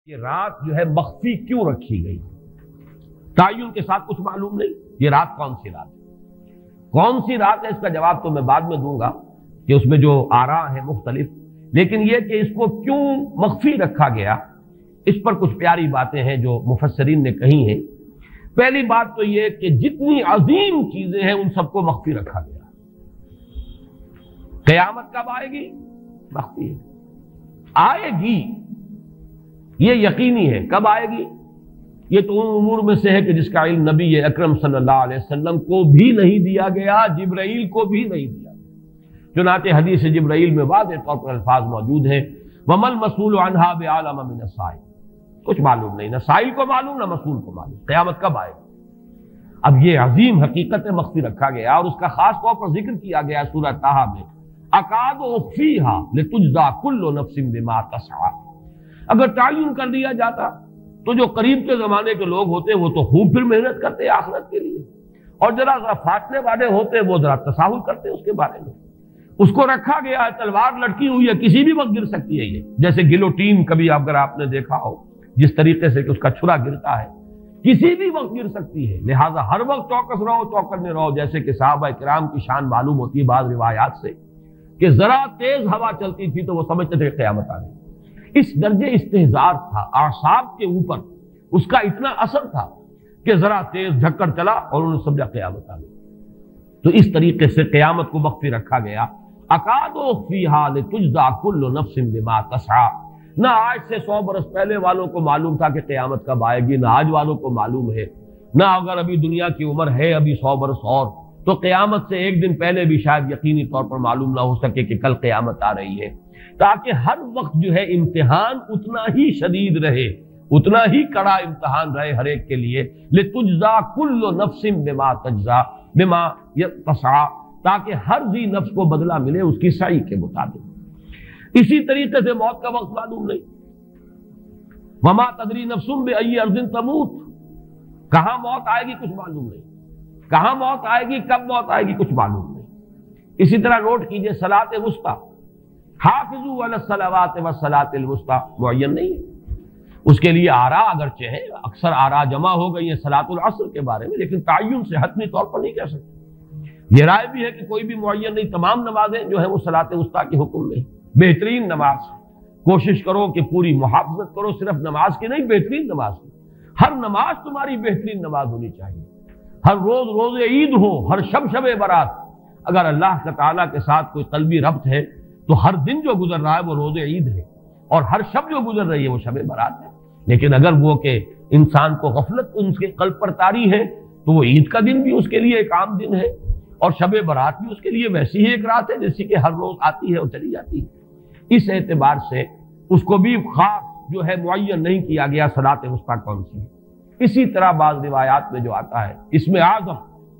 یہ رات جو ہے مخفی کیوں رکھی گئی؟ تعین کے ساتھ کچھ معلوم نہیں یہ رات کون سی رات ہے، کون سی رات ہے، اس کا جواب تو میں بعد میں دوں گا کہ اس میں جو آراء ہیں مختلف، لیکن یہ کہ اس کو کیوں مخفی رکھا گیا اس پر کچھ پیاری باتیں ہیں جو مفسرین نے کہی ہیں۔ پہلی بات تو یہ کہ جتنی عظیم چیزیں ہیں ان سب کو مخفی رکھا گیا۔ قیامت کب آئے گی؟ مخفی ہے، آئے گی یہ یقینی ہے۔ کب آئے گی؟ یہ تو ان امور میں سے ہے کہ جس کا علم نبی اکرم صلی اللہ علیہ وسلم کو بھی نہیں دیا گیا، جبرائیل کو بھی نہیں دیا گیا۔ چنانچہ حدیث جبرائیل میں واضح طور پر الفاظ موجود ہیں، وَمَا الْمَسْئُولُ عَنْهَا بِأَعْلَمَ مِنَ السَّائِلِ، کچھ معلوم نہیں، نہ سائل کو معلوم نہ مسئول کو معلوم قیامت کب آئے گی۔ اب یہ عظیم حقیقت مخفی رکھا گیا اور اس کا خاص طور پر ذکر کیا گیا سورہ طٰہٰ میں، اکاد اخفیھا لتجزی کل نفس بما تسعی۔ اگر تعین کر دیا جاتا تو جو قریب کے زمانے کے لوگ ہوتے وہ تو خوب پھر محنت کرتے آخرت کے لیے، اور ذرا فاصلے والے ہوتے وہ ذرا تساہل کرتے اس کے بارے میں۔ اس کو رکھا گیا ہے، تلوار لٹکی ہوئی ہے، کسی بھی وقت گر سکتی ہے، یہ جیسے گلوٹین کبھی اگر آپ نے دیکھا ہو جس طریقے سے کہ اس کا چھرا گرتا ہے، کسی بھی وقت گر سکتی ہے، لہٰذا ہر وقت چوکس رہو، چوکنے رہو۔ جیسے کہ صحابہ کرام کی شان معلوم ہوتی ہے بعض روایات سے کہ ذرا تیز ہوا چلتی تھی تو وہ سمجھتے تھے کہ قیامت آ گئی۔ اس درجے استحضار تھا اعصاب کے اوپر، اس کا اتنا اثر تھا کہ ذرا تیز جھکڑ چلا اور انہوں نے سمجھا قیامت آ گئی۔ تو اس طریقے سے قیامت کو مخفی رکھا گیا۔ اکاد اخفیھا لتجزی کل نفس بما تسعی۔ نہ آج سے 100 برس پہلے والوں کو معلوم تھا کہ قیامت کب آئے گی، نہ آج والوں کو معلوم ہے، نہ اگر ابھی دنیا کی عمر ہے ابھی 100 برس اور تو قیامت سے ایک دن پہلے بھی شاید یقینی طور پر معلوم نہ ہو سکے کہ کل قیامت آ رہی ہے، تاکہ ہر وقت جو ہے امتحان اتنا ہی شدید رہے، اتنا ہی کڑا امتحان رہے ہر ایک کے لیے۔ لتجزی کل نفس بما تجزی بما تسعی، تاکہ ہر ذی نفس کو بدلہ ملے اس کی سعی کے مطابق۔ اسی طریقے سے موت کا وقت معلوم نہیں، وما تدری نفس بأی ارض تموت، کہاں موت آئے گی کچھ معلوم نہیں، کہاں موت آئے گی، کب موت آئے گی کچھ معلوم نہیں۔ اسی طرح نوٹ کیجئے صلاۃ وسطیٰ، حافظوا علی الصلوات والصلاۃ الوسطیٰ معین نہیں ہے، اس کے لیے آراء اگرچہ ہیں، اکثر آراء جمع ہو گئی ہیں صلاۃ العصر کے بارے میں، لیکن تعین سے حتمی طور پر نہیں کہہ سکتے۔ یہ رائے بھی ہے کہ کوئی بھی معین نہیں، تمام نمازیں جو ہیں وہ صلاۃ وسطیٰ کے حکم میں۔ بہترین نماز کوشش کرو کہ پوری محافظت کرو، صرف نماز کی نہیں، بہترین نماز کی، ہر نماز تمہاری بہترین نماز ہونی چاہیے، ہر روز روز عید ہو، ہر شب شب برات۔ اگر اللہ تعالیٰ کے ساتھ کوئی قلبی ربط ہے تو ہر دن جو گزر رہا ہے وہ روز عید ہے، اور ہر شب جو گزر رہی ہے وہ شب برات ہے۔ لیکن اگر وہ کہ انسان کو غفلت ان کے قلب پر طاری ہے تو وہ عید کا دن بھی اس کے لیے ایک عام دن ہے، اور شب برات بھی اس کے لیے ویسی ہی ایک رات ہے جیسی کہ ہر روز آتی ہے اور چلی جاتی ہے۔ اس اعتبار سے اس کو بھی خاص جو ہے معین نہیں کیا گیا صلاۃ وسطیٰ کون سی ہے۔ اسی طرح بعض روایات میں جو آتا ہے اسم اعظم،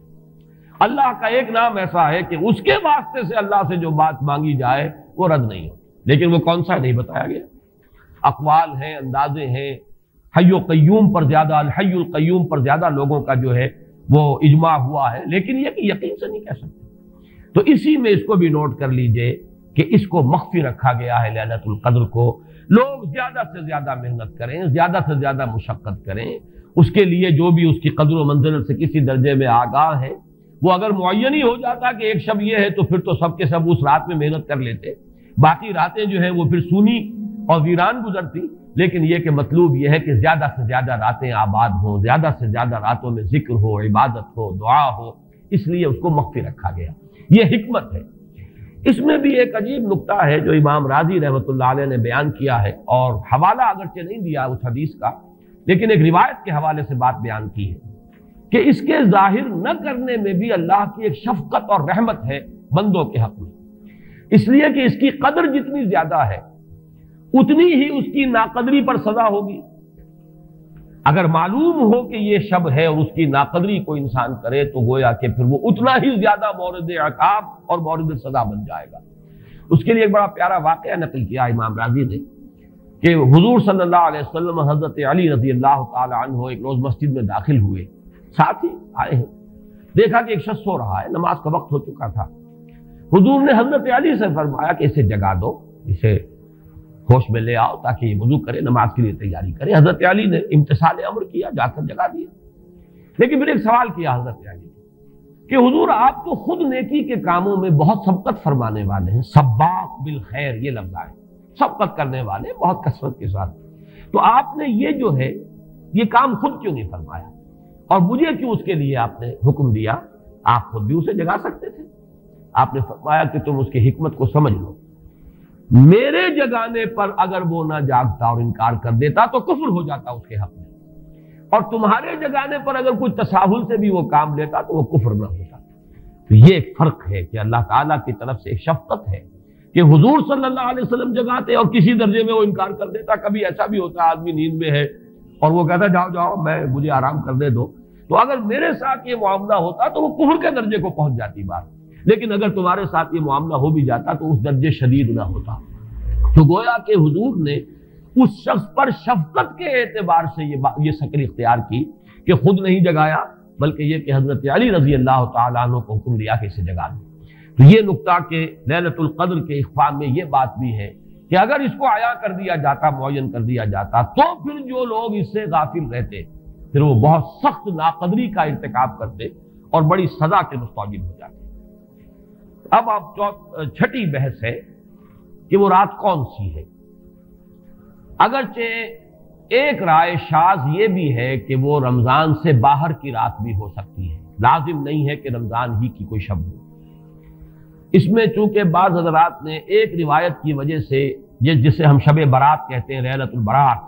اللہ کا ایک نام ایسا ہے کہ اس کے واسطے سے اللہ سے جو بات مانگی جائے وہ رد نہیں ہوتی، لیکن وہ کون سا نہیں بتایا گیا۔ اقوال ہیں، اندازے ہیں، حی و قیوم پر زیادہ، الحی القیوم پر زیادہ لوگوں کا جو ہے وہ اجماع ہوا ہے، لیکن یہ کہ یقین سے نہیں کہہ سکتے۔ تو اسی میں اس کو بھی نوٹ کر لیجئے کہ اس کو مخفی رکھا گیا ہے لیلۃ القدر کو۔ لوگ زیادہ سے زیادہ محنت کریں، زیادہ سے زیادہ مشقت کریں، اس کے لیے جو بھی اس کی قدر و منزلت سے کسی درجے میں آگاہ ہے، وہ اگر معین ہی ہو جاتا کہ ایک شب یہ ہے تو پھر تو سب کے سب اس رات میں محنت کر لیتے، باقی راتیں جو ہیں وہ پھر سونی اور ویران گزرتی۔ لیکن یہ کہ مطلوب یہ ہے کہ زیادہ سے زیادہ راتیں آباد ہوں، زیادہ سے زیادہ راتوں میں ذکر ہو، عبادت ہو، دعا ہو، اس لیے اس کو مخفی رکھا گیا، یہ حکمت ہے۔ اس میں بھی ایک عجیب نکتہ ہے جو امام راضی رحمۃ اللہ علیہ نے بیان کیا ہے، اور حوالہ اگرچہ نہیں دیا اس حدیث کا، لیکن ایک روایت کے حوالے سے بات بیان کی ہے کہ اس کے ظاہر نہ کرنے میں بھی اللہ کی ایک شفقت اور رحمت ہے بندوں کے حق میں، اس لیے کہ اس کی قدر جتنی زیادہ ہے اتنی ہی اس کی ناقدری پر سزا ہوگی۔ اگر معلوم ہو کہ یہ شب ہے اور اس کی ناقدری کو انسان کرے تو گویا کہ پھر وہ اتنا ہی زیادہ مورد عقاب اور مورد سزا بن جائے گا۔ اس کے لیے ایک بڑا پیارا واقعہ نقل کیا امام راضی نے کہ حضور صلی اللہ علیہ وسلم حضرت علی رضی اللہ تعالی عنہ ایک روز مسجد میں داخل ہوئے، ساتھ ہی آئے ہیں، دیکھا کہ ایک شخص سو رہا ہے، نماز کا وقت ہو چکا تھا۔ حضور نے حضرت علی سے فرمایا کہ اسے جگا دو، اسے ہوش میں لے آؤ تاکہ یہ وضو کرے، نماز کے لیے تیاری کرے۔ حضرت علی نے امتثال امر کیا، جا کر جگا دیا۔ لیکن پھر ایک سوال کیا حضرت علی کہ حضور آپ تو خود نیکی کے کاموں میں بہت سبقت فرمانے والے ہیں، سباق بالخیر یہ لفظ آئے، سبقت کرنے والے بہت کثرت کے ساتھ، تو آپ نے یہ جو ہے یہ کام خود کیوں نہیں فرمایا اور مجھے کیوں اس کے لیے آپ نے حکم دیا؟ آپ خود بھی اسے جگا سکتے تھے۔ آپ نے فرمایا کہ تم اس کی حکمت کو سمجھ لو، میرے جگانے پر اگر وہ نہ جاگتا اور انکار کر دیتا تو کفر ہو جاتا اس کے حق میں، اور تمہارے جگانے پر اگر کوئی تساہل سے بھی وہ کام لیتا تو وہ کفر نہ ہوتا۔ تو یہ ایک فرق ہے کہ اللہ تعالیٰ کی طرف سے ایک شفقت ہے کہ حضور صلی اللہ علیہ وسلم جگاتے اور کسی درجے میں وہ انکار کر دیتا۔ کبھی ایسا بھی ہوتا آدمی نیند میں ہے اور وہ کہتا جاؤ جاؤ مجھے آرام کرنے دو، تو اگر میرے ساتھ یہ معاملہ ہوتا تو وہ کفر کے درجے کو پہنچ جاتی بات، لیکن اگر تمہارے ساتھ یہ معاملہ ہو بھی جاتا تو اس درجے شدید نہ ہوتا۔ تو گویا کہ حضور نے اس شخص پر شفقت کے اعتبار سے یہ شکل اختیار کی کہ خود نہیں جگایا، بلکہ یہ کہ حضرت علی رضی اللہ تعالیٰ عنہ کو حکم دیا کہ اسے جگا دیں۔ تو یہ نقطہ کہ لیلۃ القدر کے اخفاء میں یہ بات بھی ہے کہ اگر اس کو عیاں کر دیا جاتا، معین کر دیا جاتا، تو پھر جو لوگ اس سے غافل رہتے پھر وہ بہت سخت ناقدری کا ارتکاب کرتے اور بڑی سزا کے مستوجب ہو جاتے۔ اب چھٹی بحث ہے کہ وہ رات کون سی ہے۔ اگرچہ ایک رائے شاذ یہ بھی ہے کہ وہ رمضان سے باہر کی رات بھی ہو سکتی ہے، لازم نہیں ہے کہ رمضان ہی کی کوئی شب ہو۔ اس میں چونکہ بعض حضرات نے ایک روایت کی وجہ سے جسے ہم شب برات کہتے ہیں، لیلۃ البرات،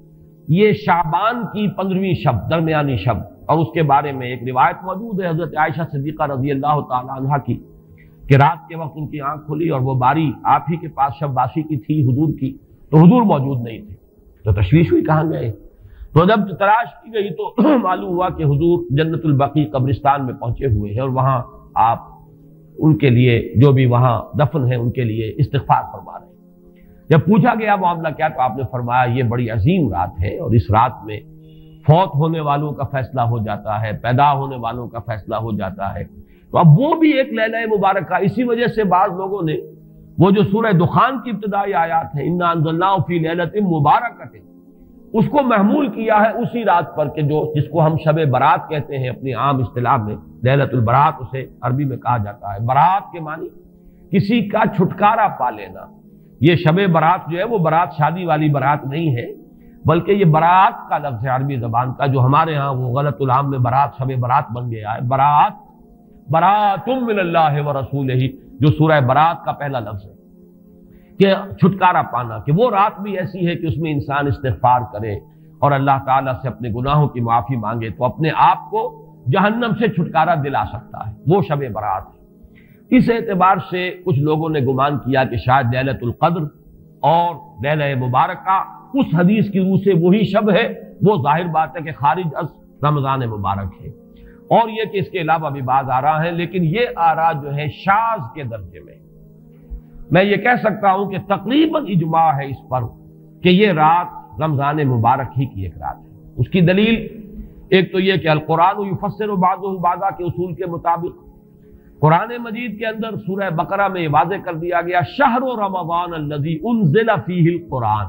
یہ شعبان کی 15ویں شب، درمیانی شب، اور اس کے بارے میں ایک روایت موجود ہے حضرت عائشہ صدیقہ رضی اللہ تعالی عنہا کی کہ رات کے وقت ان کی آنکھ کھلی اور وہ باری آپ ہی کے پاس شب باسی کی تھی حضور کی، تو حضور موجود نہیں تھے، تو تشویش ہوئی کہاں گئے۔ تو جب تلاش کی گئی تو معلوم ہوا کہ حضور جنت البقیع قبرستان میں پہنچے ہوئے ہیں اور وہاں آپ ان کے لیے جو بھی وہاں دفن ہے ان کے لیے استغفار فرما رہے ہیں۔ جب پوچھا گیا معاملہ کیا، تو آپ نے فرمایا یہ بڑی عظیم رات ہے اور اس رات میں فوت ہونے والوں کا فیصلہ ہو جاتا ہے، پیدا ہونے والوں کا فیصلہ ہو جاتا ہے۔ تو اب وہ بھی ایک لیلہ مبارکہ، اسی وجہ سے بعض لوگوں نے وہ جو سورہ دخان کی ابتدائی آیات ہیں انا انزلناہ فی لیلۃ مبارکۃ، اس کو محمول کیا ہے اسی رات پر کہ جس کو ہم شب برات کہتے ہیں اپنی عام اصطلاح میں، لیلۃ البرات اسے عربی میں کہا جاتا ہے۔ برات کے معنی کسی کا چھٹکارا پا لینا۔ یہ شب برات جو ہے وہ برات شادی والی برات نہیں ہے، بلکہ یہ برات کا لفظ ہے عربی زبان کا، جو ہمارے ہاں وہ غلط العام میں برات شب برات بن گیا ہے۔ برات، برات من اللہ ورسولہ، جو سورہ برات کا پہلا لفظ ہے کہ چھٹکارا پانا، کہ وہ رات بھی ایسی ہے کہ اس میں انسان استغفار کرے اور اللہ تعالیٰ سے اپنے گناہوں کی معافی مانگے تو اپنے آپ کو جہنم سے چھٹکارا دلا سکتا ہے، وہ شب برات ہے۔ اس اعتبار سے کچھ لوگوں نے گمان کیا کہ شاید لیلۃ القدر اور لیلہ مبارکہ اس حدیث کی روح سے وہی شب ہے، وہ ظاہر بات ہے کہ خارج از رمضان مبارک ہے، اور یہ کہ اس کے علاوہ بھی بعض آراء ہیں، لیکن یہ آراء جو ہے شاذ کے درجے میں۔ میں یہ کہہ سکتا ہوں کہ تقریباً اجماع ہے اس پر کہ یہ رات رمضان مبارک ہی کی ایک رات ہے۔ اس کی دلیل ایک تو یہ کہ القرآن یفسر بعضہ بعضا کے اصول کے مطابق قرآن مجید کے اندر سورہ بقرہ میں یہ واضح کر دیا گیا شہر رمضان الذی انزل فیہ القرآن،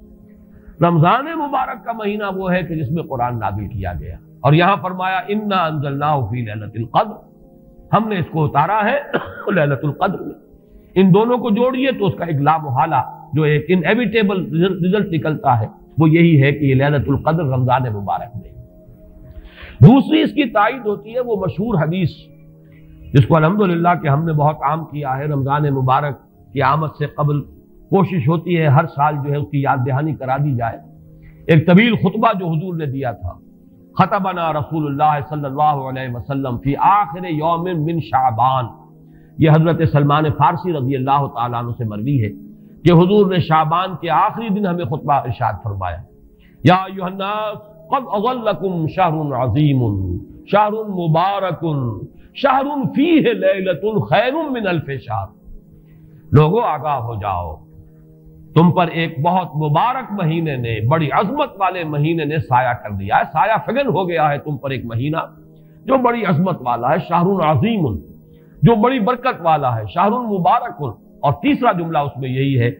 رمضان مبارک کا مہینہ وہ ہے کہ جس میں قرآن نازل کیا گیا، اور یہاں فرمایا انا انزلناہ فی لیلۃ القدر، ہم نے اس کو اتارا ہے لیلۃ القدر میں۔ ان دونوں کو جوڑیے تو اس کا ایک لا محالہ جو ایک انیویٹیبل رزلٹ نکلتا ہے وہ یہی ہے کہ یہ لیلۃ القدر رمضان مبارک میں۔ دوسری اس کی تائید ہوتی ہے وہ مشہور حدیث جس کو الحمدللہ کہ ہم نے بہت عام کیا ہے، رمضان مبارک کی آمد سے قبل کوشش ہوتی ہے ہر سال جو ہے اس کی یاد دہانی کرا دی جائے۔ ایک طویل خطبہ جو حضور نے دیا تھا، خطبنا رسول اللہ صلی اللہ علیہ وسلم فی آخر یوم من شعبان، یہ حضرت سلمان فارسی رضی اللہ تعالیٰ عنہ سے مروی ہے کہ حضور نے شعبان کے آخری دن ہمیں خطبہ ارشاد فرمایا، یا ایھا الناس قد اظلکم شہر عظیم شہر مبارک شہر فیہ لیلۃ خیر من الف شہر، لوگوں آگاہ ہو جاؤ، تم پر ایک بہت مبارک مہینے نے، بڑی عظمت والے مہینے نے سایہ کر دیا ہے، سایہ فگن ہو گیا ہے تم پر ایک مہینہ جو بڑی عظمت والا ہے، شہر عظیم جو بڑی برکت والا ہے، شہر مبارک۔ اور تیسرا جملہ اس میں یہی ہے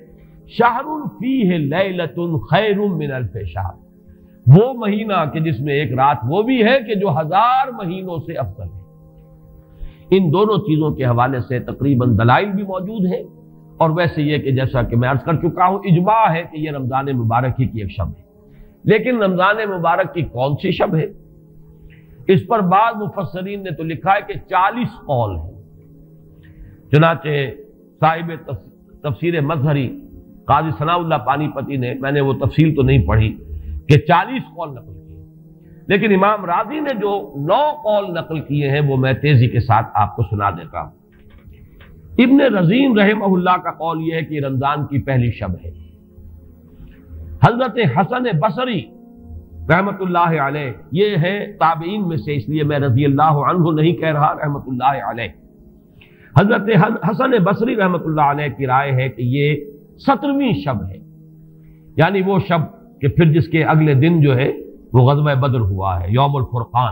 شہر فیہ لیلۃ خیر من الف شہر، وہ مہینہ کہ جس میں ایک رات وہ بھی ہے کہ جو 1000 مہینوں سے افضل ہے۔ ان دونوں چیزوں کے حوالے سے تقریباً دلائل بھی موجود ہیں، اور ویسے یہ کہ جیسا کہ میں عرض کر چکا ہوں اجماع ہے کہ یہ رمضان مبارک ہی کی ایک شب ہے۔ لیکن رمضان مبارک کی کون سی شب ہے، اس پر بعض مفسرین نے تو لکھا ہے کہ 40 قول ہیں۔ چنانچہ صاحب تفسیر مظہری قاضی ثناء اللہ پانی پتی نے، میں نے وہ تفصیل تو نہیں پڑھی، کہ 40 قول نقل کیے، لیکن امام راضی نے جو 9 قول نقل کیے ہیں وہ میں تیزی کے ساتھ آپ کو سنا دیتا ہوں۔ ابن رزین رحمہ اللہ کا قول یہ ہے کہ رمضان کی پہلی شب ہے۔ حضرت حسن بصری رحمت اللہ علیہ، یہ ہے تابعین میں سے، اس لیے میں رضی اللہ عنہ نہیں کہہ رہا، رحمت اللہ علیہ۔ حضرت حسن بصری رحمت اللہ علیہ کی رائے ہے کہ یہ 17ویں شب ہے، یعنی وہ شب کہ پھر جس کے اگلے دن جو ہے وہ غزوہ بدر ہوا ہے، یوم الفرقان۔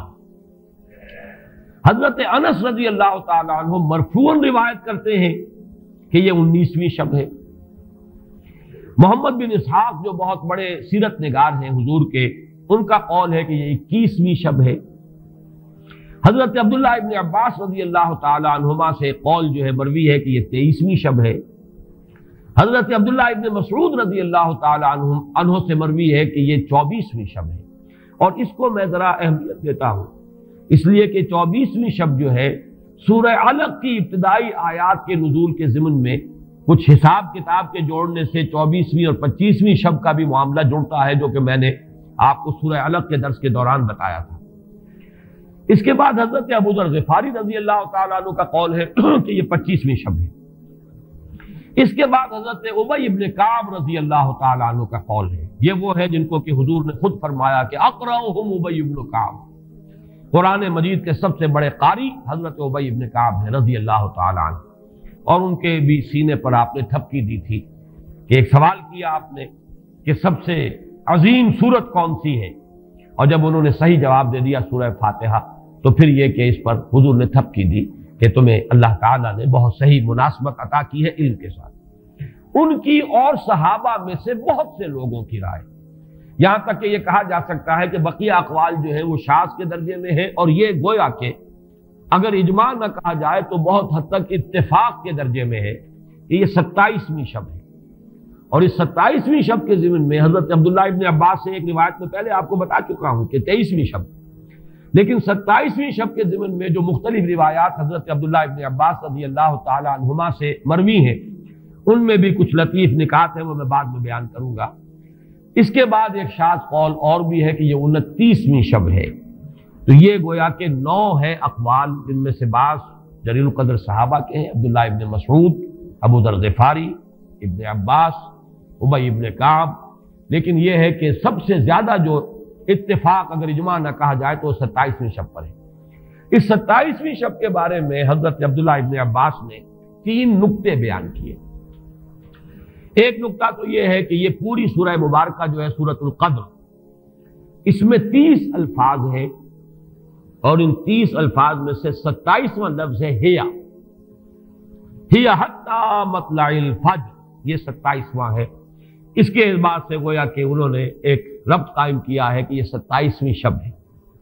حضرت انس رضی اللہ تعالی عنہ مرفوعاً روایت کرتے ہیں کہ یہ 19ویں شب ہے۔ محمد بن اسحاق جو بہت بڑے سیرت نگار ہیں حضور کے، ان کا قول ہے کہ یہ 21ویں شب ہے۔ حضرت عبداللہ ابن عباس رضی اللہ تعالی عنہما سے قول جو ہے مروی ہے کہ یہ 23ویں شب ہے۔ حضرت عبداللہ ابن مسعود رضی اللہ تعالی عنہ سے مروی ہے کہ یہ 24ویں شب ہے، اور اس کو میں ذرا اہمیت دیتا ہوں اس لیے کہ 24ویں شب جو ہے سورہ علق کی ابتدائی آیات کے نزول کے ضمن میں کچھ حساب کتاب کے جوڑنے سے 24ویں اور 25ویں شب کا بھی معاملہ جڑتا ہے، جو کہ میں نے آپ کو سورہ علق کے درس کے دوران بتایا تھا۔ اس کے بعد حضرت ابو ذر غفاری رضی اللہ تعالیٰ عنہ کا قول ہے کہ یہ 25ویں شب ہے۔ اس کے بعد حضرت ابی ابن کعب رضی اللہ تعالیٰ عنہ کا قول ہے، یہ وہ ہے جن کو کہ حضور نے خود فرمایا کہ اقرأہم ابی ابن کعب، قرآن مجید کے سب سے بڑے قاری حضرت ابی ابن کعب ہیں رضی اللہ تعالیٰ عنہ، اور ان کے بھی سینے پر آپ نے تھپکی دی تھی کہ ایک سوال کیا آپ نے کہ سب سے عظیم سورت کون سی ہے، اور جب انہوں نے صحیح جواب دے دیا سورہ فاتحہ، تو پھر یہ کہ اس پر حضور نے تھپکی دی کہ تمہیں اللہ تعالیٰ نے بہت صحیح مناسبت عطا کی ہے علم کے ساتھ۔ ان کی اور صحابہ میں سے بہت سے لوگوں کی رائے، یہاں تک کہ یہ کہا جا سکتا ہے کہ بقیہ اقوال جو ہیں وہ شاذ کے درجے میں ہیں، اور یہ گویا کہ اگر اجماع نہ کہا جائے تو بہت حد تک اتفاق کے درجے میں ہے کہ یہ 27ویں شب ہے۔ اور اس 27ویں شب کے ضمن میں حضرت عبداللہ ابن عباس سے ایک روایت میں پہلے آپ کو بتا چکا ہوں کہ 23ویں شب، لیکن 27ویں شب کے ضمن میں جو مختلف روایات حضرت عبداللہ ابن عباس رضی اللہ تعالی عنہما سے مروی ہیں، ان میں بھی کچھ لطیف نکات ہیں، وہ میں بعد میں بیان کروں گا۔ اس کے بعد ایک شاذ قول اور بھی ہے کہ یہ 29ویں شب ہے۔ تو یہ گویا کہ 9 ہے اقوال، جن میں سے بعض جلیل القدر صحابہ کے ہیں، عبداللہ ابن مسعود، ابو ذر غفاری، ابن عباس، ابی ابن کعب، لیکن یہ ہے کہ سب سے زیادہ جو اتفاق اگر اجماع نہ کہا جائے تو 27ویں شب پر ہے۔ اس 27ویں شب کے بارے میں حضرت عبداللہ ابن عباس نے 3 نکتے بیان کیے۔ ایک نکتہ تو یہ ہے کہ یہ پوری سورہ مبارکہ جو ہے سورۃ القدر، اس میں 30 الفاظ ہیں، اور ان 30 الفاظ میں سے 27واں لفظ ہے ہیا حتی مطلع الفجر، یہ 27واں ہے۔ اس کے اعتبار سے گویا کہ انہوں نے ایک ربط قائم کیا ہے کہ یہ 27ویں شب ہے۔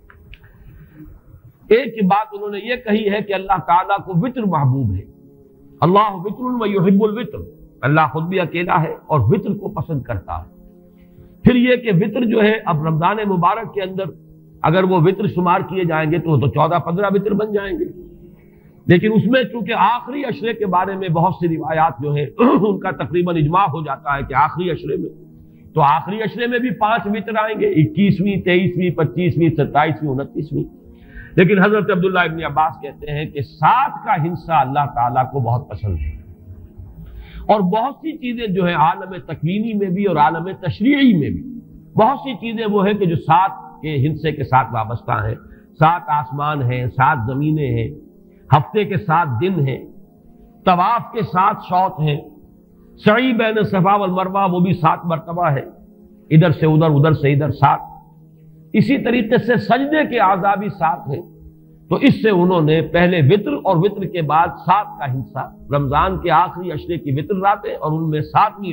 ایک بات انہوں نے یہ کہی ہے کہ اللہ تعالیٰ کو وطر محبوب ہے، اللہ وطر و یحب الوطر، اللہ خود بھی اکیلا ہے اور وطر کو پسند کرتا ہے۔ پھر یہ کہ وطر جو ہے اب رمضان مبارک کے اندر اگر وہ وطر شمار کیے جائیں گے تو 14-15 وطر بن جائیں گے، لیکن اس میں چونکہ آخری عشرے کے بارے میں بہت سی روایات جو ہیں ان کا تقریباً اجماع ہو جاتا ہے کہ آخری عشرے میں، تو آخری عشرے میں بھی 5 وطر آئیں گے، 21ویں، 23ویں، 25ویں، 27ویں، 29ویں۔ لیکن حضرت عبداللہ ابن عباس کہتے ہیں کہ 7 کا حصہ اللہ تعالیٰ کو بہت پسند ہے، اور بہت سی چیزیں جو ہیں عالم تکوینی میں بھی اور عالم تشریعی میں بھی بہت سی چیزیں وہ ہیں کہ جو 7 کے حصے کے ساتھ وابستہ ہیں۔ 7 آسمان ہیں، 7 زمینیں ہیں، ہفتے کے 7 دن ہیں، طواف کے 7 شوط ہیں، سعی بین صفا والمروہ وہ بھی 7 مرتبہ ہے، ادھر سے ادھر، ادھر سے ادھر 7۔ اسی طریقے سے سجدے کے اعضاء بھی 7 ہیں، تو اس سے انہوں نے پہلے وطر اور وطر کے بعد 7 کا حصہ، رمضان کے آخری عشرے کی وطر راتیں اور ان میں 7ویں رات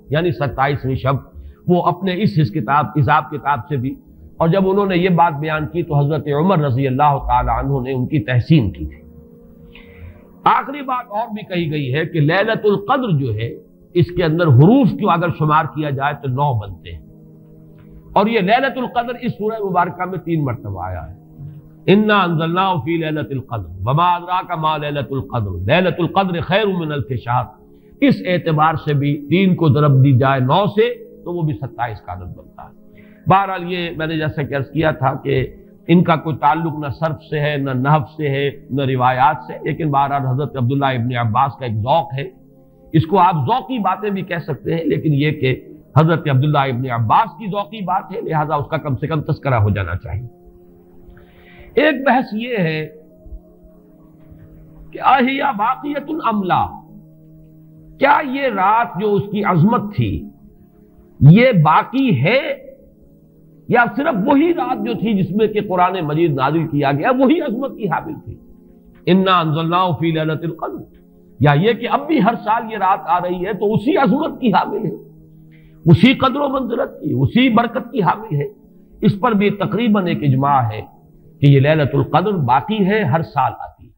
یعنی 27ویں شب، وہ اپنے اس حساب کتاب سے بھی. اور جب انہوں نے یہ بات بیان کی تو حضرت عمر رضی اللہ تعالی عنہ نے ان کی تحسین کی تھی. آخری بات اور بھی کہی گئی ہے کہ لیلۃ القدر جو ہے اس کے اندر حروف کو اگر شمار کیا جائے تو 9 بنتے ہیں، اور یہ لیلۃ القدر اس سورہ مبارکہ میں 3 مرتبہ آیا ہے. انا انزلناہ فی لیلۃ القدر وما ادراک ما لیلۃ القدر لیلۃ القدر خیر من الف شہر. اس اعتبار سے بھی 3 کو ضرب دی جائے 9 سے تو وہ بھی 27 کا عدد بنتا ہے. بہرحال یہ میں نے جیسا کہ عرض کیا تھا کہ ان کا کوئی تعلق نہ صرف سے ہے، نہ نحو سے ہے، نہ روایات سے، لیکن بہرحال حضرت عبداللہ ابن عباس کا ایک ذوق ہے. اس کو آپ ذوقی باتیں بھی کہہ سکتے ہیں، لیکن یہ کہ حضرت عبداللہ ابن عباس کی ذوقی بات ہے، لہذا اس کا کم سے کم تذکرہ ہو جانا چاہیے. ایک بحث یہ ہے کہ اہی باقیۃ ام لا، کیا یہ رات جو اس کی عظمت تھی یہ باقی ہے، یا صرف وہی رات جو تھی جس میں کہ قرآن مجید نازل کیا گیا وہی عظمت کی حامل تھی. انا انزلناہ فی لیلۃ القدر، یا یہ کہ اب بھی ہر سال یہ رات آ رہی ہے تو اسی عظمت کی حامل ہے، اسی قدر و منزلت کی، اسی برکت کی حامل ہے. اس پر بھی تقریباً ایک اجماع ہے کہ یہ لیلۃ القدر باقی ہے، ہر سال آتی ہے.